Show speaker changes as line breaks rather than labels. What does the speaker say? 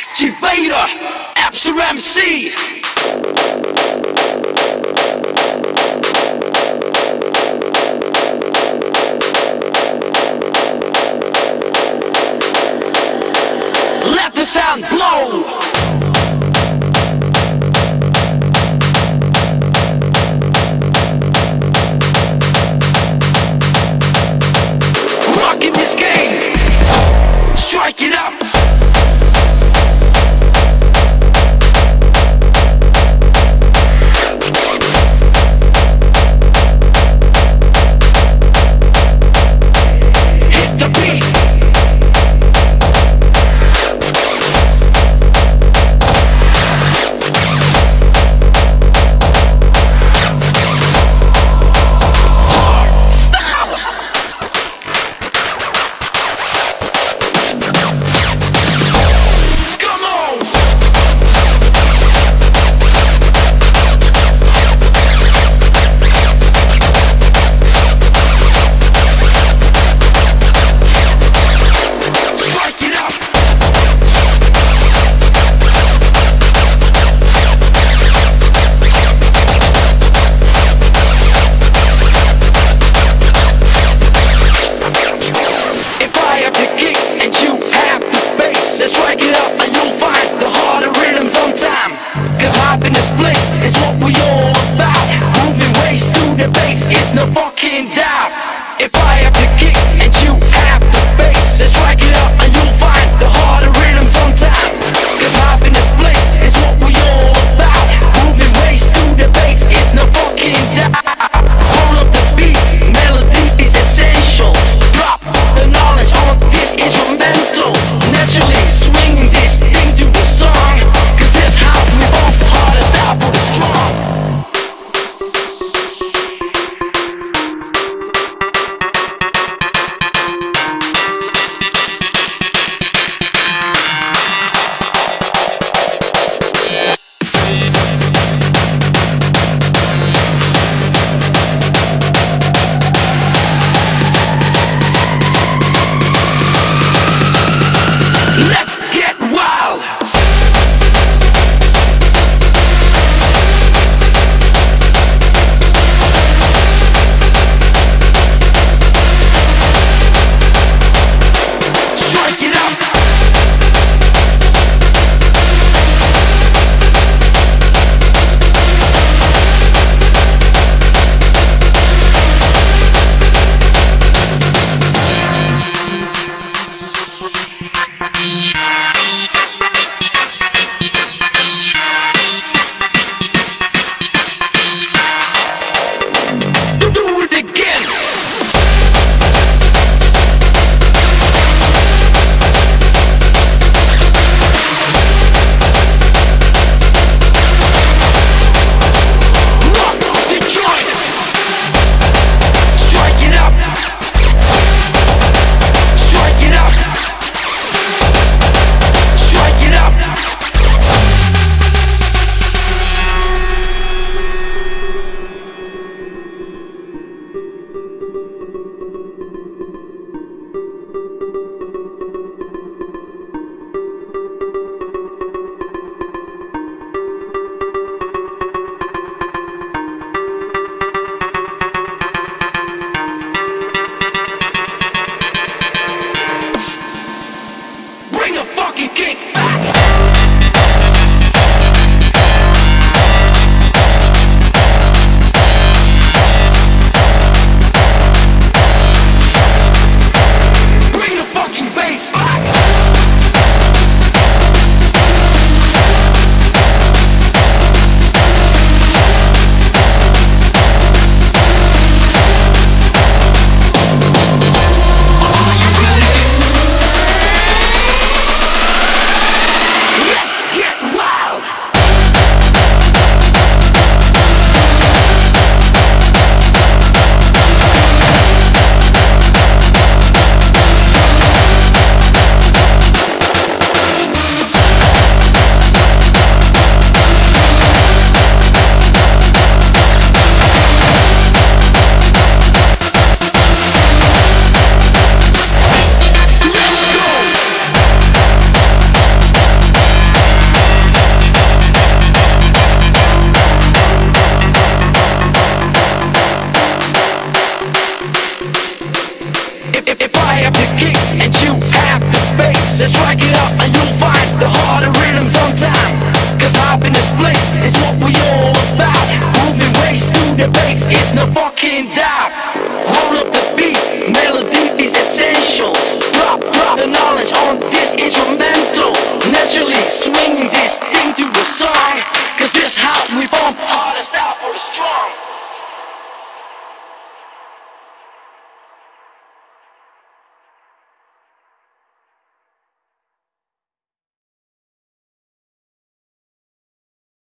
Activator Apster MC. Let the sound blow. Rocking this game. Strike it up. Strike it up and you'll find the harder rhythms on time. Cause hype in this place is what we all about. Moving waist to the bass is no fucking doubt. If I have the kick and you have the bass, then strike it up and you'll find the harder rhythms on time. Cause hype in this place is what we all about. Moving waist to the bass is no fucking doubt. Roll up the beat, melody is essential. Drop the knowledge on this instrumental. Naturally swing this thing to the song. Cause this how we both hard and style for the strong. kick and you have the bass. Let's strike it up and you'll find the harder rhythms on time. Cause happiness place is what we all about. Moving waist to the bass is no fucking doubt. Roll up the beat, melody is essential. Drop the knowledge on this instrumental. Naturally swinging this thing to the song. Cause this how we bump hard and style for the strong.